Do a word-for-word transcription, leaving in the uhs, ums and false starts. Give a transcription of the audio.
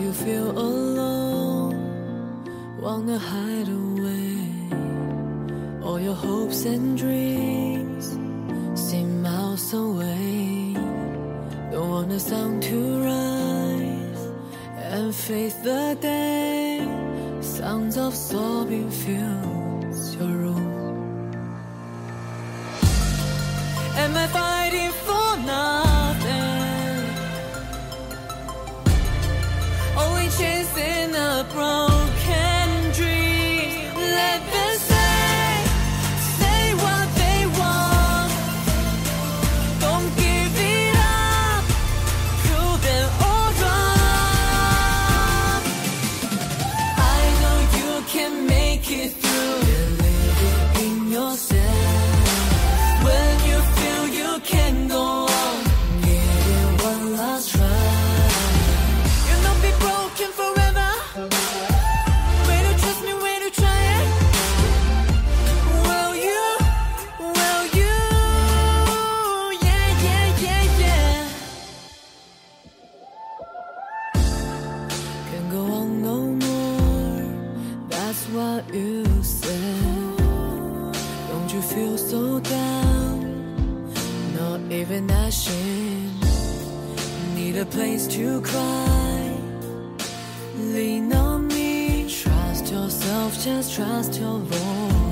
you feel alone, wanna hide away. All your hopes and dreams seem miles away. Don't want the sun to rise and face the day. Sounds of sobbing fills your room. Am I fighting for nothing? Only chasing a broken dream. Let them say, say what they want. Don't give it up, prove them all wrong. I know you can make it through. Believe it in yourself. When you feel you can go on, give it one last try. You'll not be broken forever. Way to trust me, way to try it. Will you, will you? Yeah, yeah, yeah, yeah. Can't go on no more, that's what you said. Don't you feel so down? Not even ashamed. Need a place to cry. Lean on me. Trust yourself, just trust your voice.